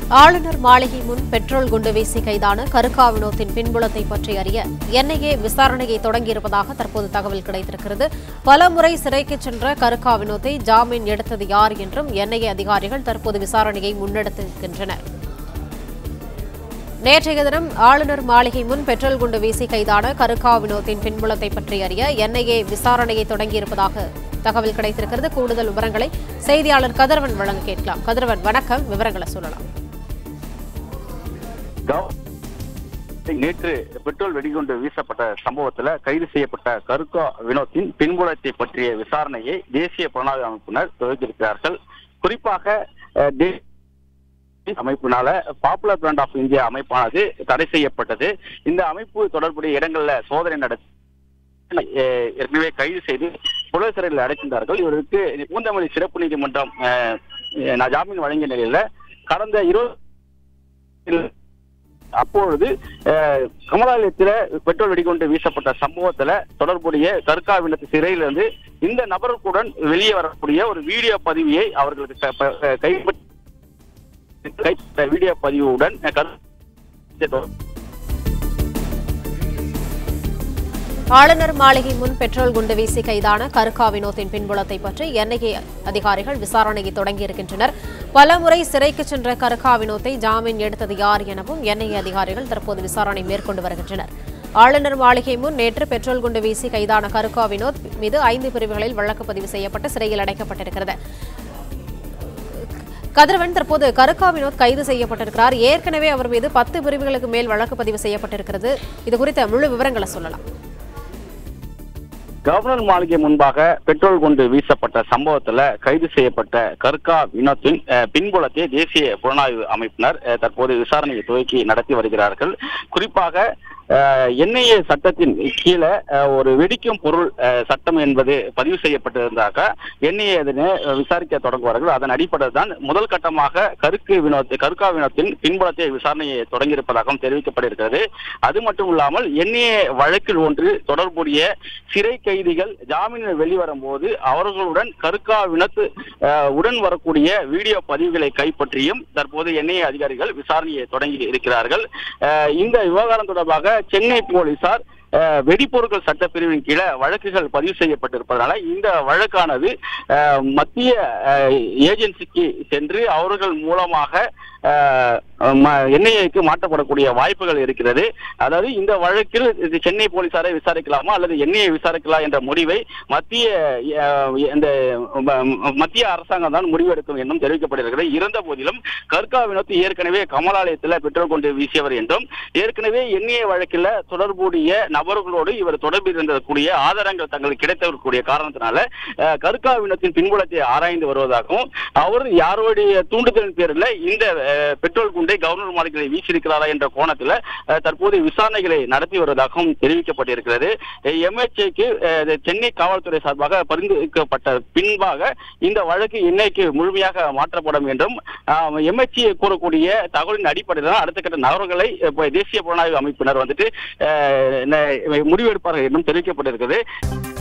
ஆளுநர் மாளிகை முன் பெட்ரோல் குண்டு வீசி கைதான கருக்கா வினோத்தின் பின்புலத்தை பற்றி அறிய என்ஐஏ விசாரணையை தொடங்கியிருப்பதாக தற்போது தகவல் கிடைத்திருக்கிறது. பலமுறை சிறைக்கு சென்ற கருக்கா வினோத்தை ஜாமீன் எடுத்தது யார் என்றும் என்ஐஏ அதிகாரிகள் தற்போது விசாரணையை முன்னெடுத்திருக்கின்றனர். நேற்றைய தினம் ஆளுநர் மாளிகை முன் பெட்ரோல் குண்டு வீசி கைதான கருக்கா வினோத்தின் பின்புலத்தை பற்றி அறிய என்ஐஏ விசாரணையை தொடங்கியிருப்பதாக தகவல் கிடைத்திருக்கிறது. கூடுதல் விவரங்களை செய்தியாளர் கதிரவன் வழங்க கேட்கலாம். கதிரவன், வணக்கம். விவரங்களை சொல்லலாம். நேற்று பெட்ரோல் வெடிகுண்டு வீசப்பட்ட சம்பவத்தில் கைது செய்யப்பட்ட கருக்கா வினோத்தின் பின்புலத்தை பற்றிய விசாரணையை தேசிய புலனாய்வு அமைப்பினர் துவக்கியிருக்கிறார்கள். குறிப்பாக அமைப்பினால பாப்புலர் ஃப்ரண்ட் ஆஃப் இந்தியா அமைப்பானது தடை செய்யப்பட்டது. இந்த அமைப்பு தொடர்புடைய இடங்கள்ல சோதனை நடத்தி ஏற்கனவே கைது செய்து புலர் சிறையில் அடைக்கின்றார்கள். இவருக்கு பூந்தமல்லி சிறப்பு நீதிமன்றம் ஜாமீன் வழங்கிய நிலையில கடந்த 20 அப்பொழுது கமலாலயத்தில் பெட்ரோல் வெடிகுண்டு வீசப்பட்ட சம்பவத்துல தொடர்புடைய கருக்கா வினத்து சிறையிலிருந்து இந்த நபர்களுடன் வெளியே வரக்கூடிய ஒரு வீடியோ பதிவியை அவர்களுக்கு கைப்பற்ற வீடியோ பதிவுடன் ஆளுநர் மாளிகை முன் பெட்ரோல் குண்டு வீசி கைதான கருக்கா வினோத்தின் பின்புலத்தை பற்றி என்ஐஏ அதிகாரிகள் விசாரணையை தொடங்கியிருக்கின்றனர். பலமுறை சிறைக்கு சென்ற கருக்கா வினோத்தை ஜாமீன் எடுத்தது யார் எனவும் என்ஐஏ அதிகாரிகள் தற்போது விசாரணை மேற்கொண்டு வருகின்றனர். ஆளுநர் மாளிகை முன் நேற்று பெட்ரோல் குண்டு வீசி கைதான கருக்கா வினோத் மீது 5 பிரிவுகளில் வழக்கு பதிவு செய்யப்பட்டு சிறையில் அடைக்கப்பட்டிருக்கிறது. கதிரவன், தற்போது கருக்கா வினோத் கைது செய்யப்பட்டிருக்கிறார். ஏற்கனவே அவர் மீது 10 பிரிவுகளுக்கு மேல் வழக்கு பதிவு செய்யப்பட்டிருக்கிறது. இது குறித்த முழு விவரங்களை சொல்லலாம். கவர்னர் மாளிகை முன்பாக பெட்ரோல் குண்டு வீசப்பட்ட சம்பவத்துல கைது செய்யப்பட்ட கருக்கா வினோத்தின் பின்புலத்தை தேசிய புலனாய்வு அமைப்பினர் தற்போது விசாரணையை துவக்கி நடத்தி வருகிறார்கள். குறிப்பாக என்ஐஏ சட்டத்தின் கீழே ஒரு வெடிக்கும் பொருள் சட்டம் என்பது பதிவு செய்யப்பட்டிருந்தாக என்ஐஏ அதனை விசாரிக்க தொடங்குவார்கள். அதன் அடிப்படையில் தான் முதல் கட்டமாக கருக்கா வினோத்தின் பின்புலத்தை விசாரணையை தொடங்கியிருப்பதாகவும் தெரிவிக்கப்பட்டிருக்கிறது. அது மட்டும் இல்லாமல் என்ஐஏ வழக்கில் ஒன்று தொடர்புடைய சிறை கைதிகள் ஜாமீனில் வெளிவரும் போது அவர்களுடன் கருக்கா வினத்து உடன் வரக்கூடிய வீடியோ பதிவுகளை கைப்பற்றியும் தற்போது என்ஐஏ அதிகாரிகள் விசாரணையை தொடங்கி இருக்கிறார்கள். இந்த விவகாரம் தொடர்பாக சென்னை போலீசார் வெடிப்பொருட்கள் சட்டப்பிரிவின் கீழே வழக்குகள் பதிவு செய்யப்பட்டிருப்பதனால இந்த வழக்கானது மத்திய ஏஜென்சிக்கு சென்று அவர்கள் மூலமாக என்ஐஏக்கு மாற்றப்படக்கூடிய வாய்ப்புகள் இருக்கிறது. அதாவது இந்த வழக்கில் சென்னை போலீசாரை விசாரிக்கலாமா அல்லது என்ஐஏ விசாரிக்கலாம் என்ற முடிவை மத்திய அரசாங்கம் தான் முடிவெடுக்கும் என்றும் தெரிவிக்கப்பட்டிருக்கிறது. இருந்த போதிலும் கருக்கா வினோத் ஏற்கனவே கமலாலயத்தில் பெட்ரோல் கொண்டு வீசியவர் என்றும் ஏற்கனவே என்ஐஏ வழக்கில் தொடர்புடைய நபர்களோடு இவர் தொடர்பில் இருந்தக்கூடிய ஆதாரங்கள் தங்களுக்கு கிடைத்தக்கூடிய காரணத்தினால கருக்கா வினோத்தின் பின்புலத்தை ஆராய்ந்து வருவதாகவும் அவர் யாருடைய தூண்டுதலின் பேரில் இந்த பெட்ரோல் குண்டை கவர்னர் மாளிகையை வீசியிருக்கிறாரா என்ற கோணத்தில் தற்போது விசாரணைகளை நடத்தி வருவதாகவும் தெரிவிக்கப்பட்டிருக்கிறது. எம்எச்ஏக்கு சென்னை காவல்துறை சார்பாக பரிந்துரைக்கப்பட்ட பின்பாக இந்த வழக்கு என்ஐஏக்கு முழுமையாக மாற்றப்படும் என்றும் எம்எச்ஏ கூறக்கூடிய தகவலின் அடிப்படையில் தான் அடுத்த கட்ட நகர்வுகளை தேசிய புலனாய்வு அமைப்பினர் வந்துட்டு முடிவெடுப்பார்கள் என்றும் தெரிவிக்கப்பட்டிருக்கிறது.